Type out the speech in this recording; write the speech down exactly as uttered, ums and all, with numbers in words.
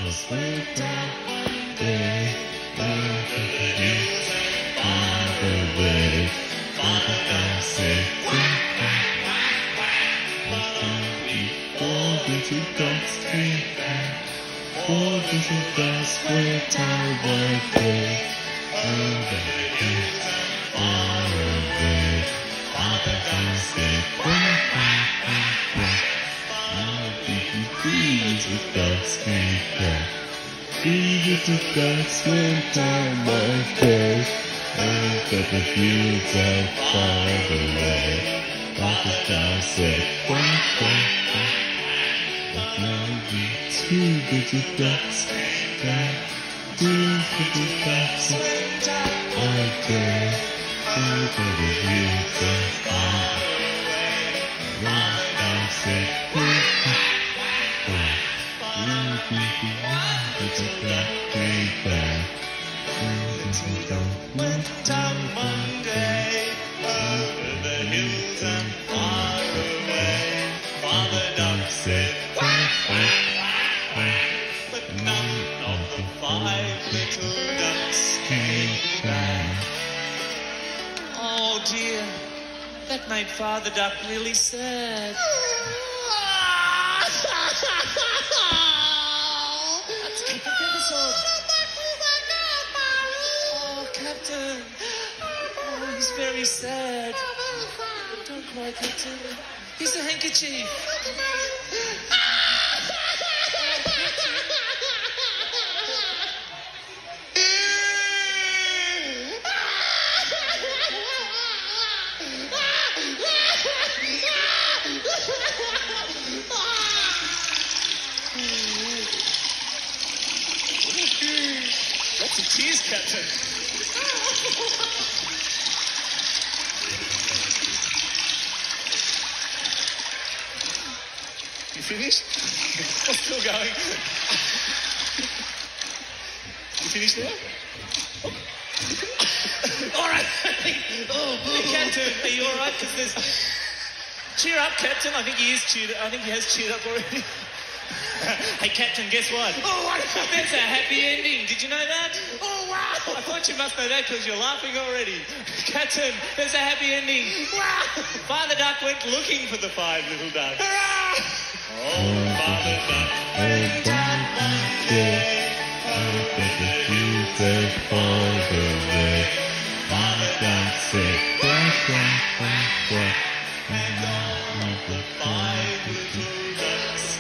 'cause we're done. Way, way, Father, way, Father, God said, quack, quack, quack, quack. Four little ducks came back. Four little ducks went our way. And they came far away. Father, God said, quack, quack, quack, quack. Now three little ducks came back. Three little ducks went down my way. And got the fields are far away. Father, God said, quack, quack, quack. But now we two little ducks back. Two little ducks are there. And got the fields are far away. Father, God said, quack, quack, quack. Now we little duck came back. Little duck went down one day over the hills and far away. Father Duck said, quack, quack, quack, but none of the five little ducks came back. Oh dear, that made Father Duck really sad. Let's keep a episode. Oh, Captain. Oh, he's very sad. Don't cry, Captain. Here's a handkerchief. Lots of tears, Captain. You finished? I'm still going. You finished now? All right. Oh, hey, Captain, are you all right? Because there's... Cheer up, Captain. I think he is cheered. I think he has cheered up already. Hey, Captain, guess what? Oh, what? That's a happy ending. Did you know that? Oh, wow. I thought you must know that because you're laughing already. Captain, there's a happy ending. Wow. Father Duck went looking for the five little ducks. Hurrah! Oh, Father Duck went out one day. Over the fields and far away. Father Duck said, quack, quack, quack, quack. And all of the five little ducks